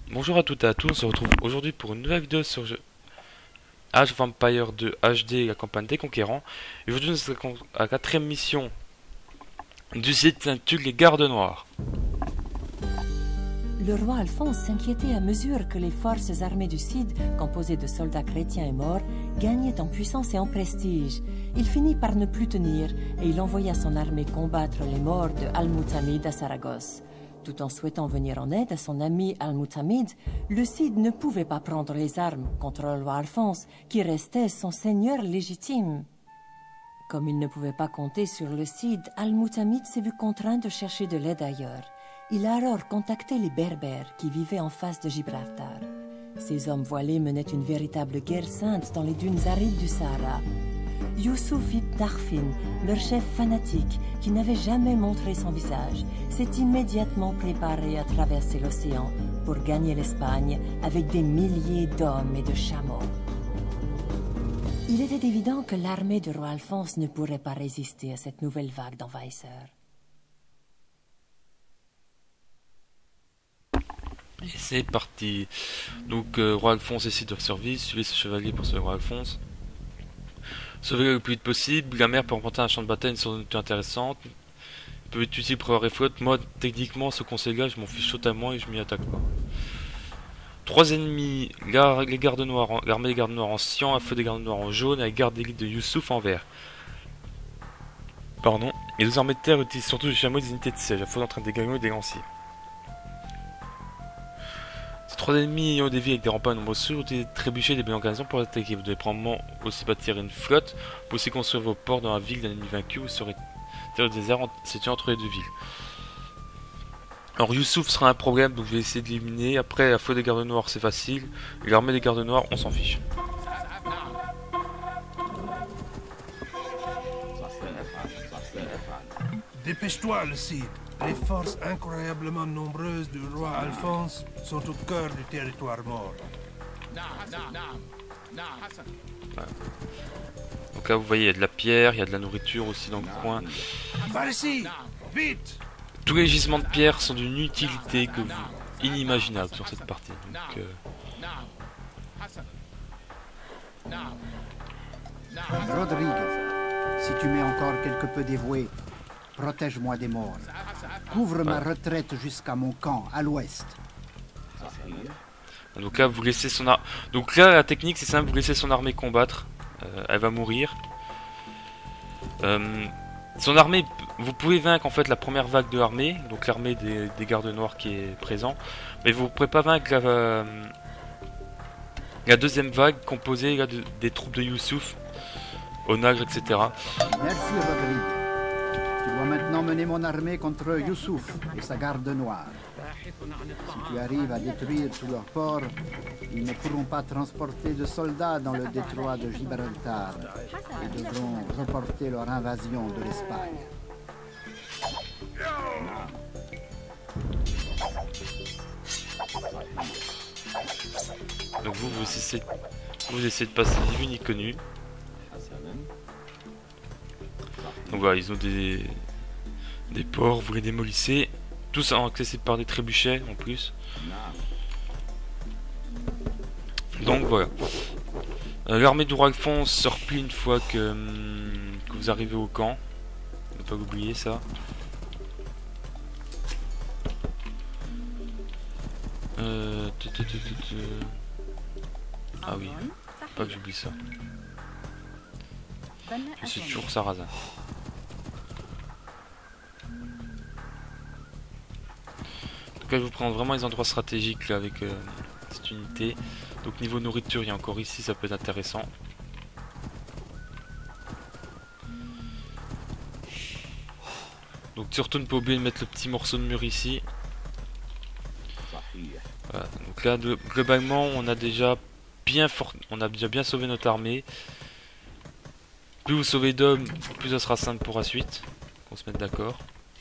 Bonjour à toutes et à tous, on se retrouve aujourd'hui pour une nouvelle vidéo sur Age of Empires 2 HD, la campagne des conquérants. Et aujourd'hui nous sommes à la quatrième mission du site qui s'intitule les Gardes Noirs. Le roi Alphonse s'inquiétait à mesure que les forces armées du Cid, composées de soldats chrétiens et morts, gagnaient en puissance et en prestige. Il finit par ne plus tenir et il envoya son armée combattre les morts de Al-Mutamid à Saragosse. Tout en souhaitant venir en aide à son ami Al-Mutamid, le Cid ne pouvait pas prendre les armes contre le roi Alphonse, qui restait son seigneur légitime. Comme il ne pouvait pas compter sur le Cid, Al-Mutamid s'est vu contraint de chercher de l'aide ailleurs. Il a alors contacté les Berbères qui vivaient en face de Gibraltar. Ces hommes voilés menaient une véritable guerre sainte dans les dunes arides du Sahara. Youssouf ibn Tarfin, leur chef fanatique, qui n'avait jamais montré son visage, s'est immédiatement préparé à traverser l'océan pour gagner l'Espagne avec des milliers d'hommes et de chameaux. Il était évident que l'armée du roi Alphonse ne pourrait pas résister à cette nouvelle vague d'envahisseurs. Et c'est parti. Donc roi Alphonse essaie de survivre, suivez ce chevalier pour sauver le roi Alphonse. Sauver le plus vite possible, la mer peut remporter un champ de bataille une source intéressante. Peut être utile pour avoir flotte. Moi techniquement ce conseil là je m'en fiche totalement et je m'y attaque pas. Trois ennemis, les gardes noirs, l'armée des gardes noirs en cyan, un feu des gardes noirs en jaune et la garde d'élite de Youssouf en vert. Pardon. Les deux armées de terre utilisent surtout des chameaux et des unités de siège, à faux en train des galions et des lanciers. Ces trois ennemis ayant des vies avec des remparts nombreux sûrs utilisent des trébuchets et des belles organisations pour attaquer. Vous devez probablement aussi bâtir une flotte pour aussi construire vos ports dans la ville d'un ennemi vaincu ou serez au désert situé entre les deux villes. Alors Youssouf sera un problème, donc je vais essayer de l'éliminer. Après, la feu des gardes noirs c'est facile. Et l'armée des gardes noirs, on s'en fiche. Dépêche-toi, le Cid. Les forces incroyablement nombreuses du roi Alphonse sont au cœur du territoire mort. Donc là, vous voyez, il y a de la pierre, il y a de la nourriture aussi dans le coin. Par ici, vite! Tous les gisements de pierre sont d'une utilité que vous inimaginable sur cette partie. Donc, Rodrigue, si tu m'es encore quelque peu dévoué, protège-moi des morts. Couvre ma retraite jusqu'à mon camp, à l'ouest. donc là, vous laissez son armée. Donc là, la technique, c'est simple, vous laissez son armée combattre. Elle va mourir. Son armée, vous pouvez vaincre en fait la première vague de l'armée, donc l'armée des gardes noirs qui est présent, mais vous ne pourrez pas vaincre la deuxième vague composée là, des troupes de Youssouf, Onagre, etc. Merci, Rodrigue. Tu dois maintenant mener mon armée contre Youssouf et sa garde noire. Si tu arrives à détruire tous leurs ports, ils ne pourront pas transporter de soldats dans le détroit de Gibraltar et devront reporter leur invasion de l'Espagne. Donc vous essayez de passer ni vu ni connu. Donc voilà, ils ont des ports, vous les démolissez. Tous enclassés par des trébuchets en plus. Donc voilà. L'armée du roi Alphonse se replie une fois que vous arrivez au camp. Ne pas oublier ça. Ah oui, pas que j'oublie ça. Je suis toujours sarrasin. Donc là, je vous prends vraiment les endroits stratégiques là, avec cette unité. Donc niveau nourriture, il y a encore ici, ça peut être intéressant. Donc surtout ne pas oublier de mettre le petit morceau de mur ici. Voilà. Donc là, globalement, on a déjà bien sauvé notre armée. Plus vous sauvez d'hommes, plus ça sera simple pour la suite. Qu'on se mette d'accord.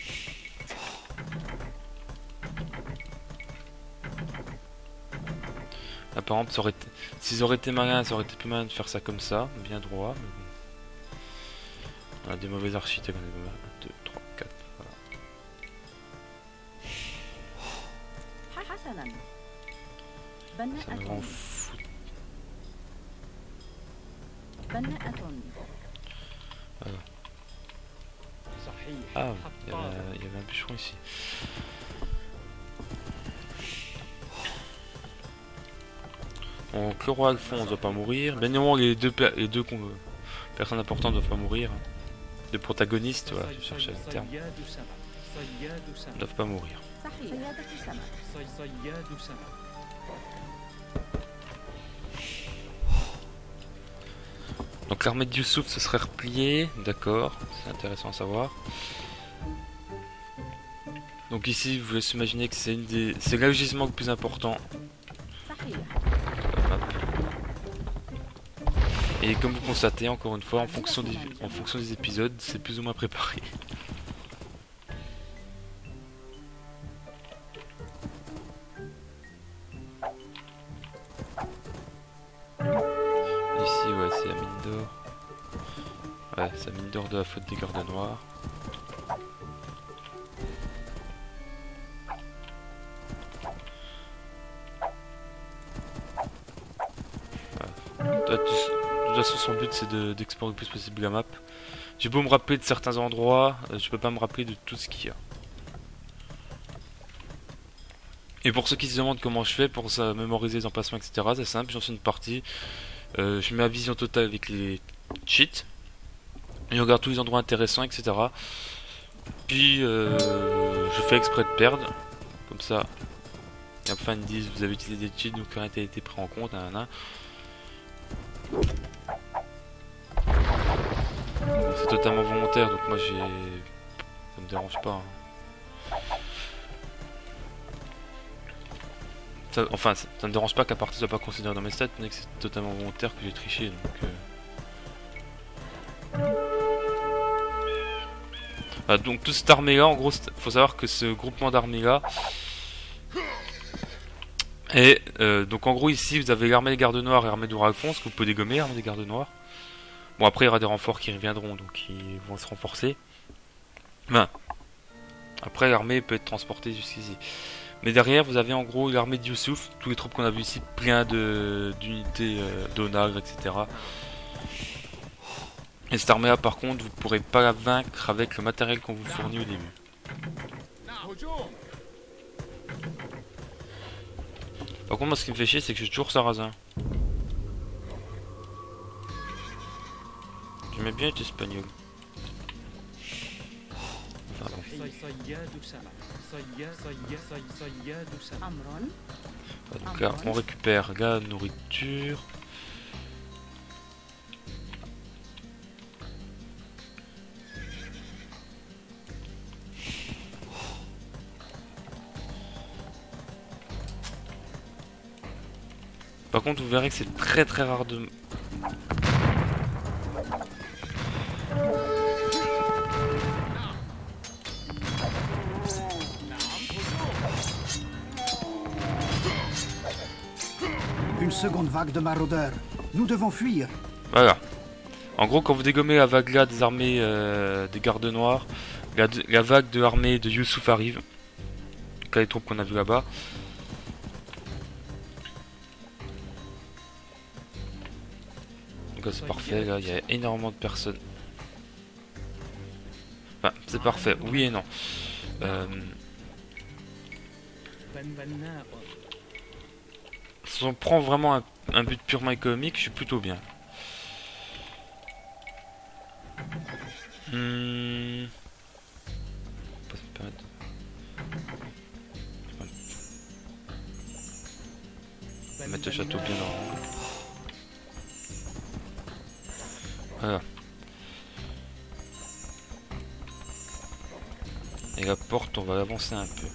Là, par exemple, s'ils auraient été malins, ça aurait été plus malin de faire ça comme ça, bien droit. Mais bon. On a des mauvais architectes. 1, 2, 3, 4. Voilà. Ça me rend fou. Voilà. Ah, il y avait un bûcheron ici. Donc le roi Alphonse ne doit pas mourir. Bien évidemment, les deux personnes importantes ne doivent pas mourir. Les protagonistes, voilà, je cherchais le terme. Ne doivent pas mourir. Donc l'armée de Youssouf se serait repliée, d'accord, c'est intéressant à savoir. Donc ici, vous laissez imaginer que c'est c'est le gisement le plus important. Et comme vous constatez, encore une fois, en fonction des épisodes, c'est plus ou moins préparé. Ici, ouais, c'est la mine d'or. Ouais, c'est la mine d'or de la faute des gardes noirs. De toute façon, son but c'est d'explorer le plus possible la map. J'ai beau me rappeler de certains endroits, je peux pas me rappeler de tout ce qu'il y a. Et pour ceux qui se demandent comment je fais pour ça, mémoriser les emplacements, etc., c'est simple, j'en fais une partie. Je mets la vision totale avec les cheats. Et je regarde tous les endroits intéressants, etc. Puis je fais exprès de perdre. Comme ça. Et enfin ils me disent vous avez utilisé des cheats, donc rien n'a été pris en compte. C'est totalement volontaire, donc moi ça me dérange pas. Enfin, ça me dérange pas qu'à partir soit pas considéré dans mes stats, mais que c'est totalement volontaire que j'ai triché. Donc toute cette armée là, en gros, faut savoir que ce groupement d'armées là. Et donc en gros ici vous avez l'armée des gardes noirs et l'armée du roi Alphonse que vous pouvez dégommer, l'armée des gardes noirs. Bon après il y aura des renforts qui reviendront donc ils vont se renforcer. Ben, après l'armée peut être transportée jusqu'ici. Mais derrière vous avez en gros l'armée de Youssouf, tous les troupes qu'on a vu ici, plein d'unités d'onagres, etc. Et cette armée là par contre vous ne pourrez pas la vaincre avec le matériel qu'on vous fournit au début. Par contre moi ce qui me fait chier c'est que j'ai toujours Sarrazin. J'aimais bien être espagnol. Pardon. Donc là on récupère la nourriture. Par contre vous verrez que c'est très rare de... Une seconde vague de maraudeurs. Nous devons fuir. Voilà. En gros quand vous dégommez la vague là des armées des gardes noirs, la vague de l'armée de Youssouf arrive. Donc là les troupes qu'on a vu là-bas. C'est parfait, là il y a énormément de personnes. Enfin, c'est parfait, oui et non. Si on prend vraiment un but purement économique, je suis plutôt bien. Mettre le château bien en rang. Voilà. Et la porte, on va l'avancer un peu.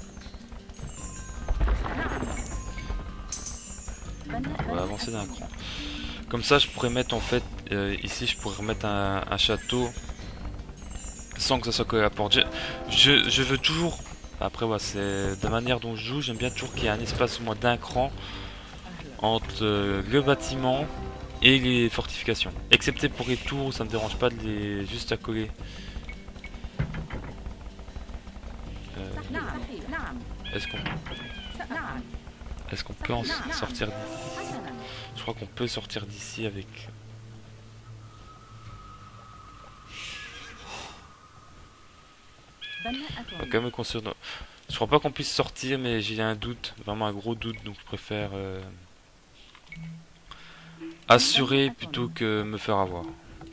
On va avancer d'un cran. Comme ça, je pourrais mettre en fait, ici, je pourrais remettre un château sans que ça soit collé à la porte. Je veux toujours, après voilà, c'est de la manière dont je joue, j'aime bien toujours qu'il y ait un espace au moins d'un cran entre le bâtiment et les fortifications. Excepté pour les tours, ça me dérange pas de les juste à coller. Est-ce qu'on peut en sortir d'ici? Je crois qu'on peut sortir d'ici avec... On va quand même construire... Je crois pas qu'on puisse sortir, mais j'ai un doute, vraiment un gros doute, donc je préfère assurer plutôt que me faire avoir.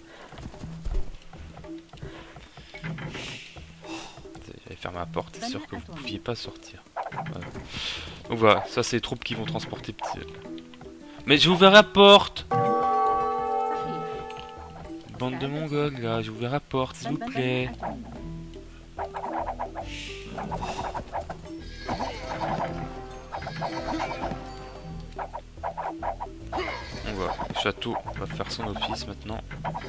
J'allais fermer la porte, c'est sûr que vous ne pouviez pas sortir. Voilà. Donc voilà, ça c'est les troupes qui vont transporter petit. Mais j'ai ouvert la porte! Bande de mongols là, j'ai ouvert la porte, s'il vous plaît. On va, le château va faire son office maintenant.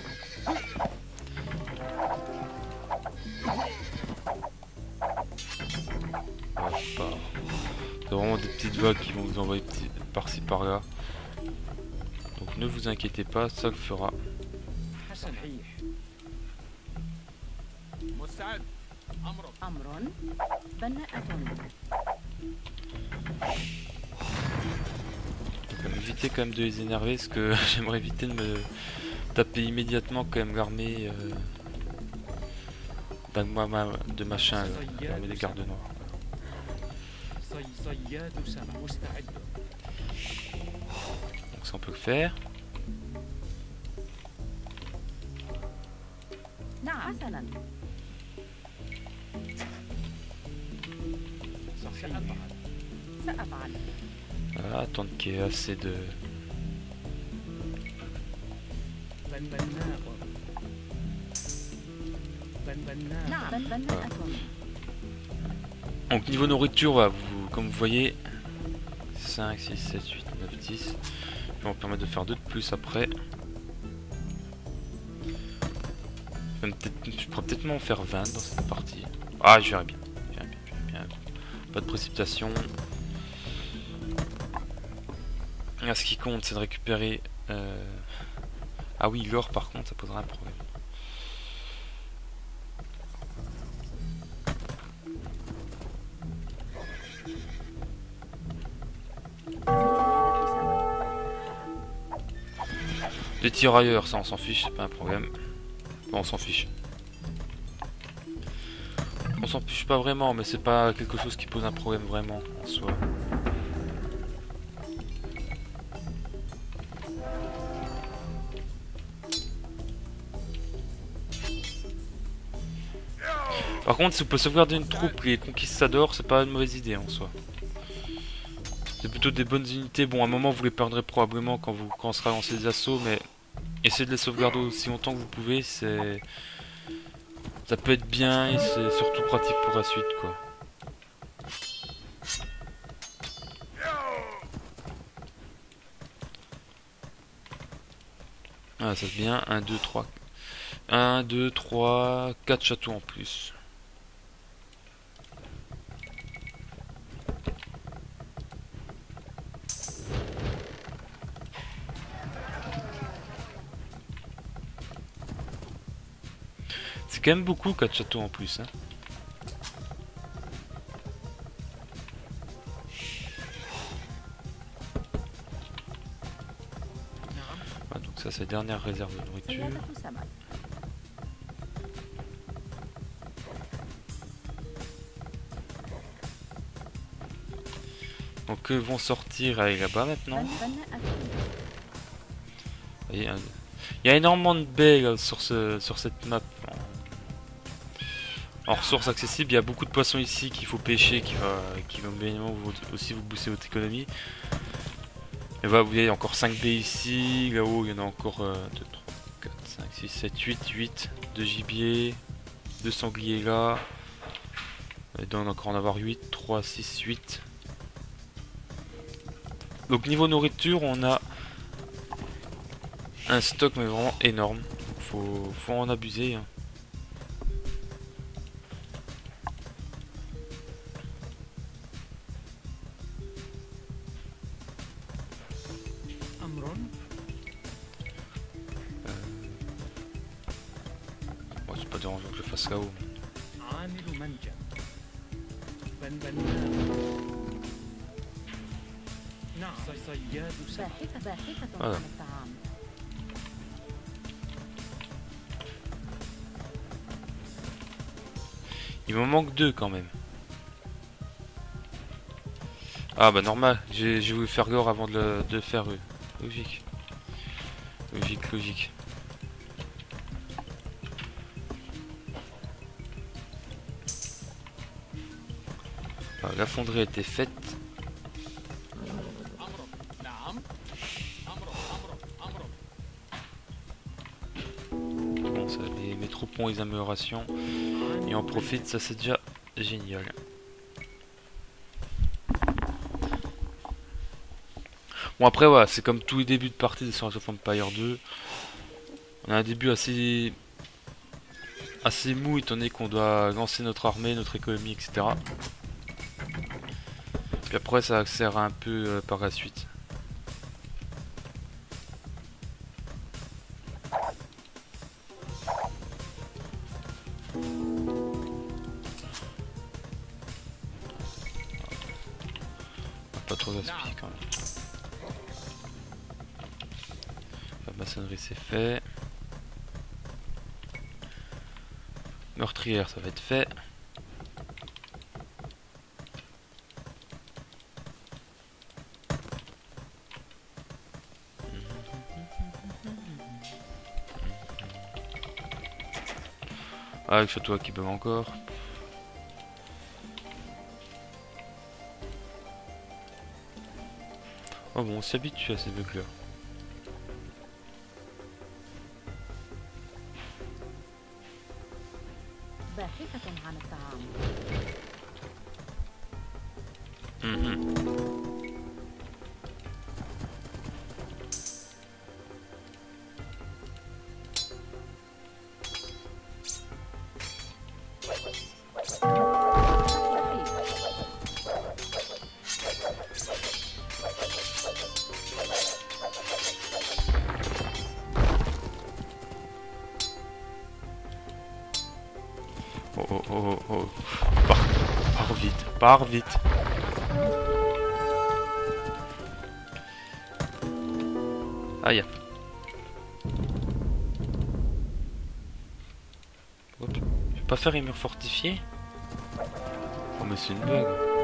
C'est vraiment des petites vagues qui vont vous envoyer par-ci par-là. Donc ne vous inquiétez pas, ça le fera. Éviter quand même de les énerver, parce que j'aimerais éviter de me taper immédiatement quand même l'armée de machin, l'armée des gardes noirs. Donc ça on peut le faire. Voilà, attendre qu'il y ait assez de... Voilà. Donc niveau nourriture, voilà, comme vous voyez, 5, 6, 7, 8, 9, 10. Ça va permettre de faire 2 de plus après. Je pourrais peut-être m'en faire 20 dans cette partie. Ah, je verrai bien. Pas de précipitation. Là, ce qui compte, c'est de récupérer... Ah oui, l'or par contre, ça posera un problème. Les tirailleurs, ça on s'en fiche, c'est pas un problème. Bon, on s'en fiche. On s'en fiche pas vraiment, mais c'est pas quelque chose qui pose un problème vraiment en soi. Par contre, si vous pouvez sauvegarder une troupe, les conquistadors, c'est pas une mauvaise idée en soi. C'est plutôt des bonnes unités. Bon, à un moment, vous les perdrez probablement quand on sera lancé des assauts, mais essayez de les sauvegarder aussi longtemps que vous pouvez. Ça peut être bien et c'est surtout pratique pour la suite, quoi. Ah, ça c'est bien. 1, 2, 3. 1, 2, 3, 4 châteaux en plus. C'est quand même beaucoup 4 châteaux en plus, hein. Ah, donc ça c'est la dernière réserve de nourriture. Donc eux vont sortir aller là-bas maintenant. Il y a énormément de baies là, sur cette map. En ressources accessibles, il y a beaucoup de poissons ici qu'il faut pêcher, qui va bien évidemment aussi vous booster votre économie. Et voilà, vous voyez encore 5 baies ici, là-haut il y en a encore 2, 3, 4, 5, 6, 7, 8 de gibier, 2 sangliers là. Et donc on va encore en avoir 8, 3, 6, 8. Donc niveau nourriture, on a un stock mais vraiment énorme. Donc faut en abuser, hein. Bon, c'est pas dérangeant que je le fasse là-haut. Voilà. Il m'en manque 2 quand même. Ah bah normal, j'ai voulu faire gore avant de faire eux. Logique. Logique. Alors, la fonderie a été faite. Bon, ça, mes troupes ont les améliorations. Et on profite, ça c'est déjà génial. Bon après voilà, c'est comme tous les débuts de partie de Age of Empires 2. On a un début assez mou étant donné qu'on doit lancer notre armée, notre économie, etc. Puis après ça accélère un peu par la suite. Pas trop gaspiller quand même. La maçonnerie c'est fait. Meurtrière ça va être fait. Ah, avec château qui peut encore. Oh bon, on s'habitue à ces bugs là. Oh. Pars vite. Aïe. Hop. Je vais pas faire les murs fortifiés. Oh mais c'est une blague.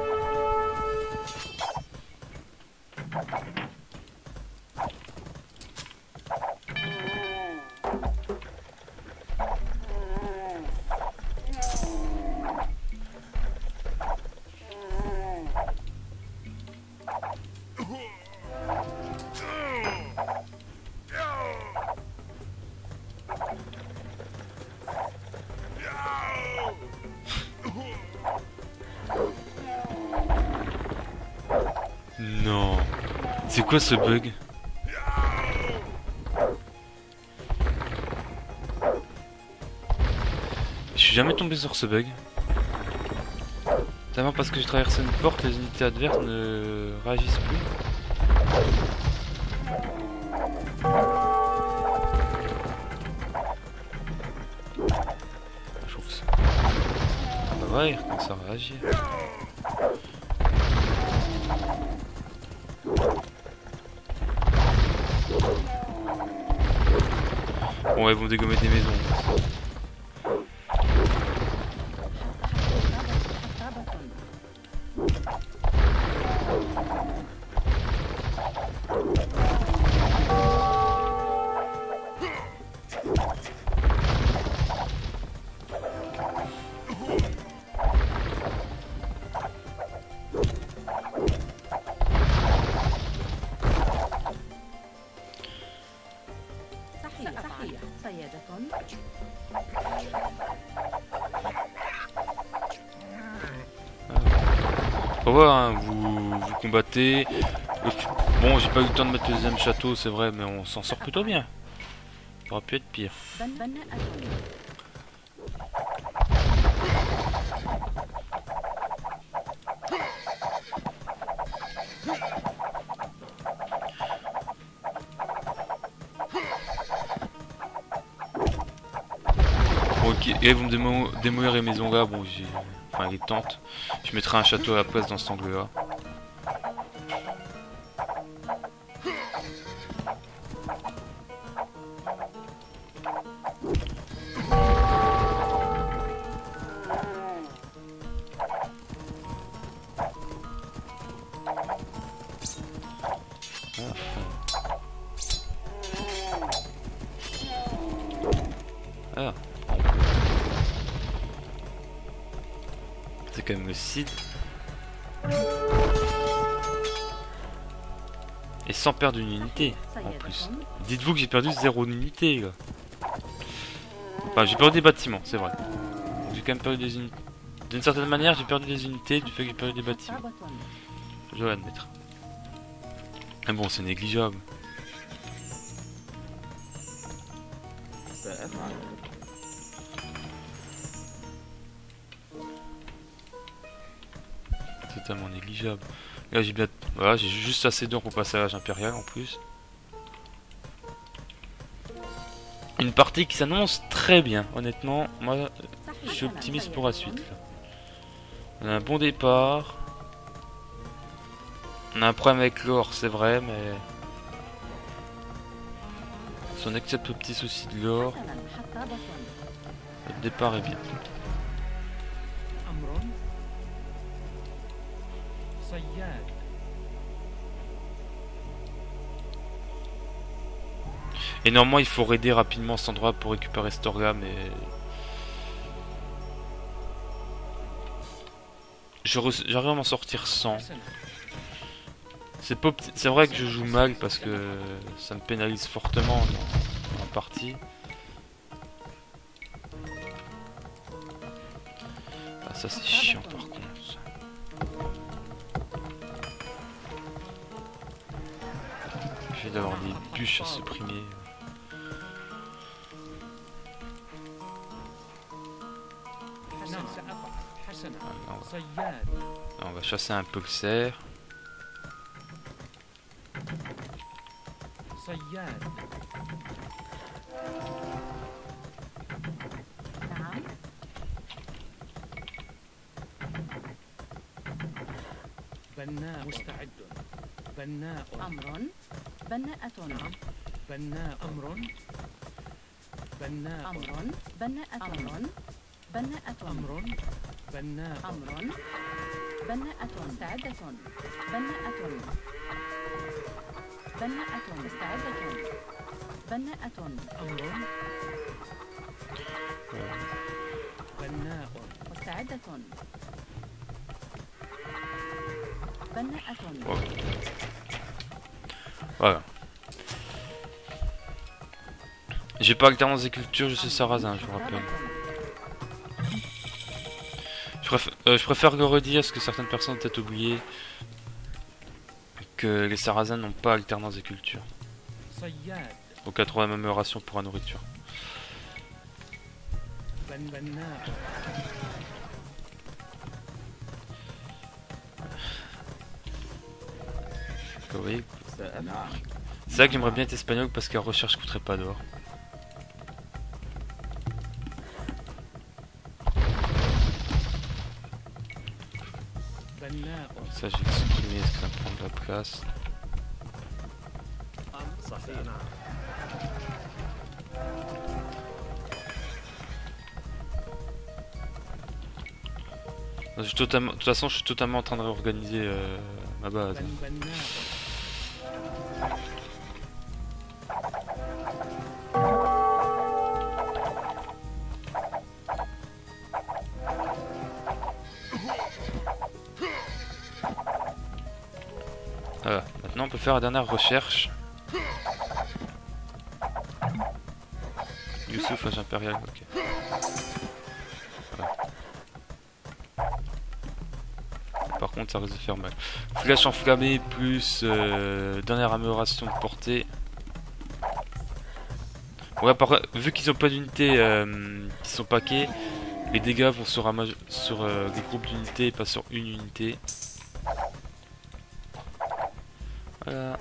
Non. C'est quoi ce bug? Je suis jamais tombé sur ce bug. Notamment parce que je traversais une porte, les unités adverses ne réagissent plus. Je trouve ça. Ah ouais, il recommence à réagir. Bon, ils vont dégommer des maisons. Voilà, hein, vous combattez. Bon, j'ai pas eu le temps de mettre le deuxième château, c'est vrai, mais on s'en sort plutôt bien. Ça aurait pu être pire. Bon, ok, et vous me démolir les maisons là, bon, j'ai... Enfin, les tentes. Je mettrai un château à la place dans cet angle là. Ah. C'est quand même le Cid. Et sans perdre une unité en plus. Dites-vous que j'ai perdu 0 unité là. Enfin j'ai perdu des bâtiments, c'est vrai. J'ai quand même perdu des unités. D'une certaine manière j'ai perdu des unités du fait que j'ai perdu des bâtiments. Je dois l'admettre. Mais bon c'est négligeable. Totalement négligeable. Là j'ai bien... Voilà, j'ai juste assez d'or pour passer à l'âge impérial en plus. Une partie qui s'annonce très bien, honnêtement. Moi, je suis optimiste pour la suite. Là. On a un bon départ. On a un problème avec l'or, c'est vrai, mais... Si on accepte le petit souci de l'or, le départ est bien. Et normalement il faut raider rapidement cet endroit pour récupérer cet or là, mais... J'arrive à m'en sortir sans. C'est vrai que je joue mal parce que ça me pénalise fortement en partie. Ah, ça c'est chiant par contre. Je vais d'avoir des bûches à supprimer. On va chasser un peu le cerf. بناء مستعد بناء أمر بناءة بناء أمر بناء أمر بناءة أمر بناءة أمر بناء أمر بناءة مستعدة بناءة بناءة مستعدة بناءة أمر بناء مستعدة Voilà. J'ai pas alternance des cultures, je suis sarrasin, je vous rappelle. Je préfère le redire parce que certaines personnes ont peut-être oublié que les sarrasins n'ont pas alternance des cultures. Au 80 amélioration pour la nourriture. Oui. C'est vrai que j'aimerais bien être espagnol parce que la recherche coûterait pas d'or. Ça j'ai supprimé parce que ça me prend de la place. De toute façon je suis totalement en train de réorganiser ma base. Voilà, maintenant on peut faire la dernière recherche. Youssouf, âge impérial, ok. Voilà. Par contre ça risque de faire mal. Flèche enflammée plus dernière amélioration de portée. Ouais, vu qu'ils ont pas d'unités qui sont paquets, les dégâts vont sur des groupes d'unités et pas sur une unité. Voilà.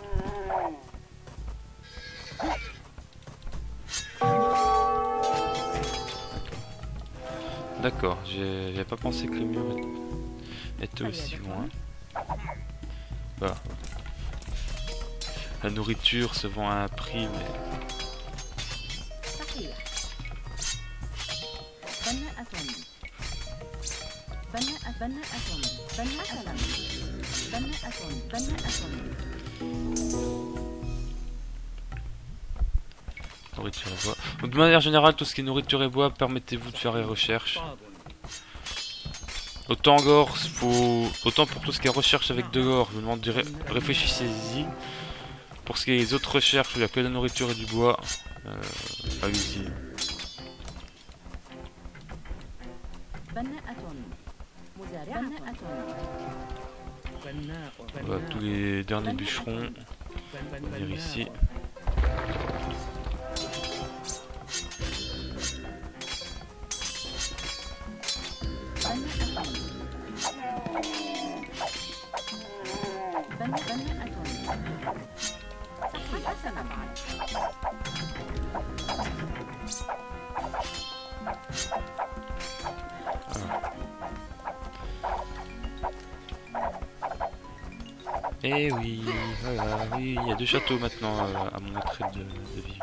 D'accord, j'avais pas pensé que le mur était aussi loin. Voilà. La nourriture se vend à un prix, mais... Nourriture et bois. Donc, de manière générale, tout ce qui est nourriture et bois, permettez-vous de faire les recherches. Autant l'or, autant pour tout ce qui est recherche avec de l'or, je vous demande de réfléchissez-y. Pour ce qui est des autres recherches, où il n'y a que de la nourriture et du bois, allez-y. Voilà, tous les derniers bûcherons, on va venir ici. Et oui, voilà, oui, il y a 2 châteaux maintenant à mon entrée de vie.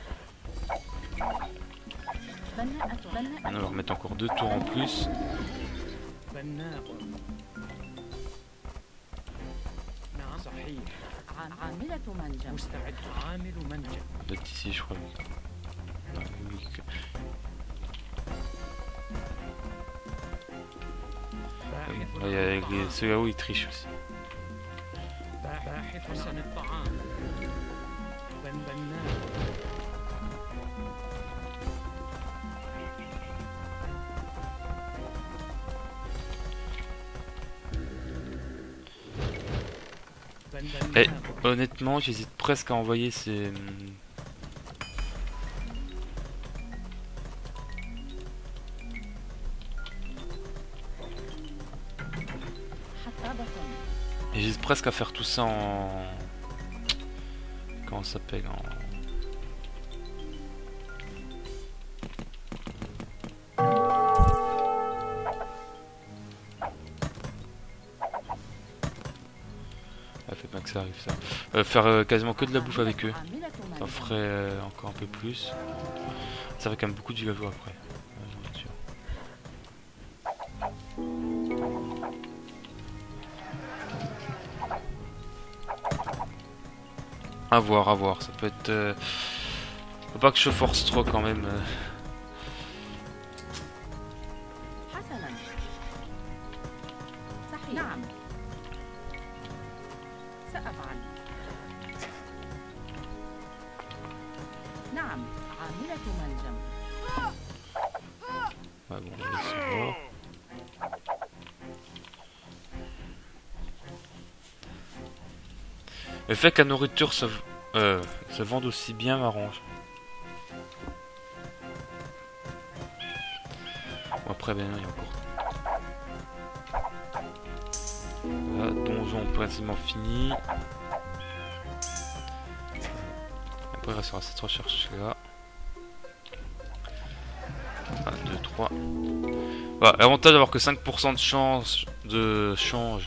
On va leur mettre encore 2 tours en plus. Peut-être ici, je crois. C'est là où ils trichent aussi. Et honnêtement, j'hésite presque à envoyer ces... J'hésite presque à faire tout ça en... Comment ça s'appelle en... Fait bien que ça arrive ça. Faire quasiment que de la bouffe avec eux. Ça ferait encore un peu plus. Ça fait quand même beaucoup de villageois après. À voir, ça peut être... Faut pas que je force trop quand même. Ouais, bon, le fait que la nourriture se vende aussi bien m'arrange. Bon, après, ben non, il y a encore. Voilà, donjon quasiment fini. Après, il restera cette recherche là. 1, 2, 3. Voilà, l'avantage d'avoir que 5% de chance de change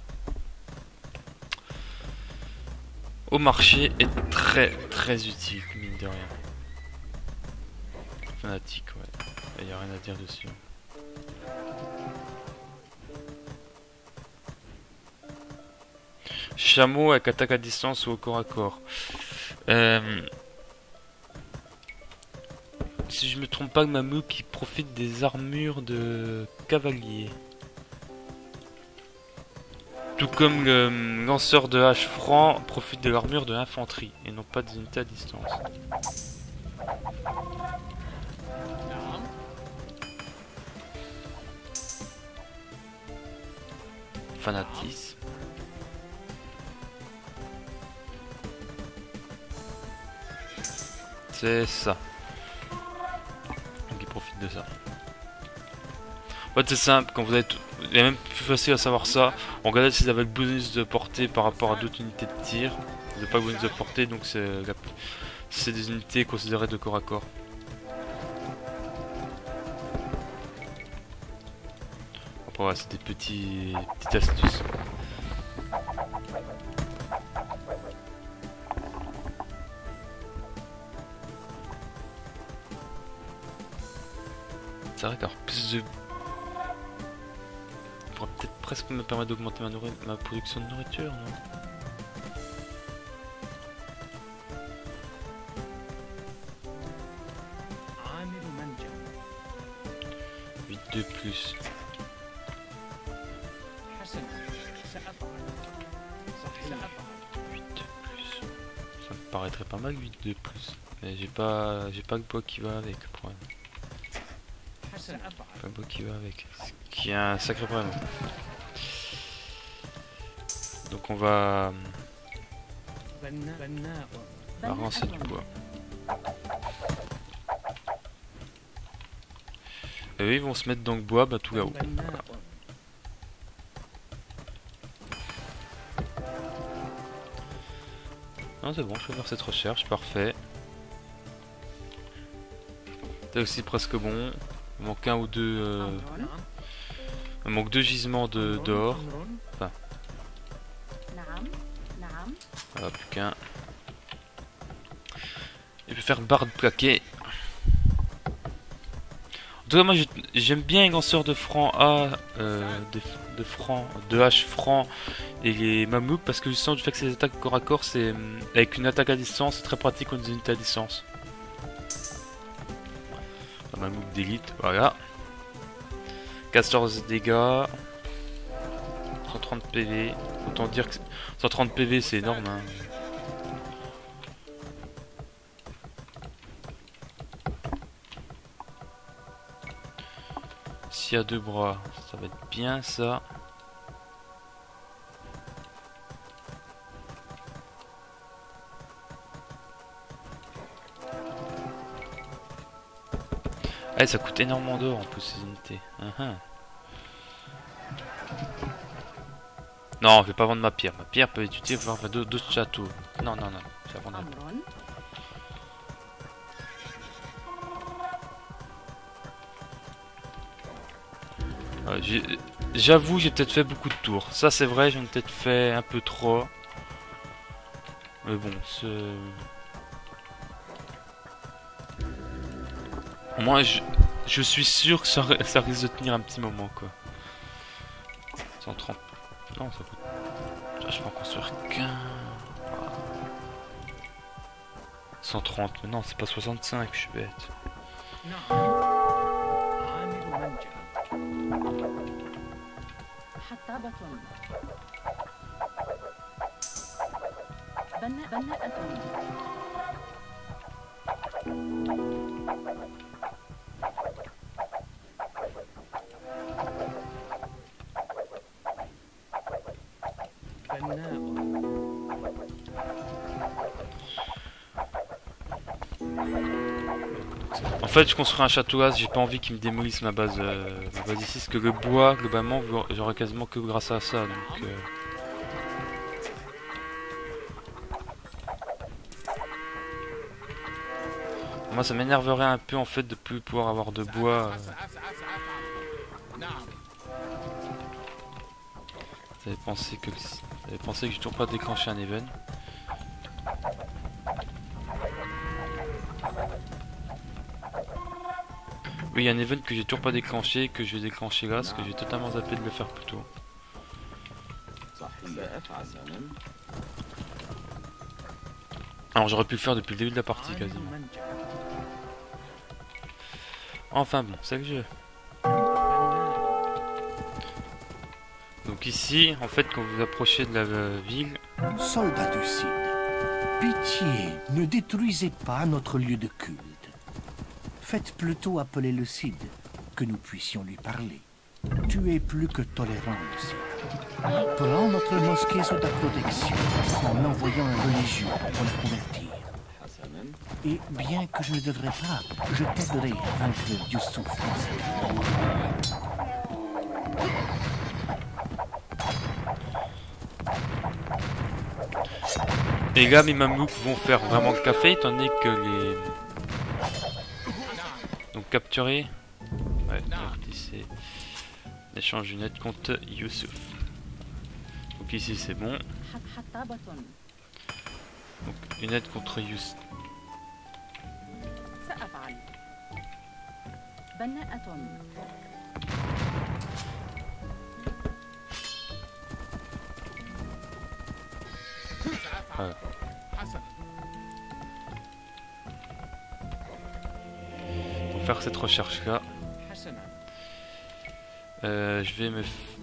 au marché est très utile, mine de rien. Fanatique, ouais. Il n'y a rien à dire dessus. Chameau avec attaque à distance ou au corps à corps. Si je me trompe pas, Mamouk qui profite des armures de cavalier. Tout comme le lanceur de hache franc profite de l'armure de l'infanterie et non pas des unités à distance. Fanatisme. C'est ça. Donc il profite de ça. En fait c'est simple, quand vous avez tout... Il est même plus facile à savoir ça. On regarde si vous avez le bonus de portée par rapport à d'autres unités de tir. Vous n'avez pas le bonus de portée, donc c'est des unités considérées de corps à corps. Après voilà, c'est des petites astuces. C'est vrai qu'avoir plus de... pourrait peut-être presque me permettre d'augmenter ma production de nourriture, non? de plus. Ça me paraîtrait pas mal 8 de plus. Mais j'ai pas le bois qui va avec le problème. Pas le bois qui va avec. Ce qui est un sacré problème. Donc on va avancer du bois. Et eux ils vont se mettre dans le bois bah, tout là-haut. Voilà. Non c'est bon, je vais faire cette recherche, parfait. C'est aussi presque bon. Il manque un ou deux. Il manque 2 gisements d'or. Enfin. Voilà, plus qu'un. Et puis faire barre de plaqué. En tout cas, moi j'aime bien les lanceurs de francs A, de H francs et les mammouths parce que justement du fait que ces attaques corps à corps, c'est avec une attaque à distance, c'est très pratique contre des unités à distance. Un mammouth d'élite, voilà. 14 dégâts, 130 PV. Autant dire que 130 PV c'est énorme. Hein. S'il y a 2 bras, ça va être bien ça. Ah, ça coûte énormément d'or en plus ces unités. Non, je vais pas vendre ma pierre. Ma pierre peut être utile pour faire d'autres châteaux. Non, non, non, je la vendrai pas. J'avoue, j'ai peut-être fait beaucoup de tours. Ça, c'est vrai, j'en ai peut-être fait un peu trop. Mais bon, c'est... Moi, je suis sûr que ça risque de tenir un petit moment, quoi. 130. Non, ça coûte... Je peux en construire qu'un... 130, mais non, c'est pas 65, je suis bête. En fait, je construis un château as, j'ai pas envie qu'ils me démolissent ma base ici, parce que le bois, globalement, j'aurai quasiment que grâce à ça, donc... Moi, ça m'énerverait un peu, en fait, de plus pouvoir avoir de bois. J'avais pensé que j'ai toujours pas déclenché un event. Oui, il y a un event que j'ai toujours pas déclenché, que je vais déclencher là, parce que j'ai totalement zappé de le faire plus tôt. Alors j'aurais pu le faire depuis le début de la partie quasiment. Enfin bon, c'est le jeu. Donc ici, en fait, quand vous approchez de la ville... Soldats du Cid, pitié, ne détruisez pas notre lieu de culte. Faites plutôt appeler le Cid, que nous puissions lui parler. Tu es plus que tolérant, le Cid. Prends notre mosquée sous ta protection, en envoyant un religieux pour la convertir. Et bien que je ne devrais pas, je t'aiderai à vaincre Youssouf dans cette guerre. Et là, mes mamelouks vont faire vraiment le café, étant donné que les... Donc capturer... Ouais, c'est... Échange une aide contre Youssouf. Donc ici c'est bon. Donc une aide contre Youssouf. Voilà. Pour faire cette recherche là. Je vais me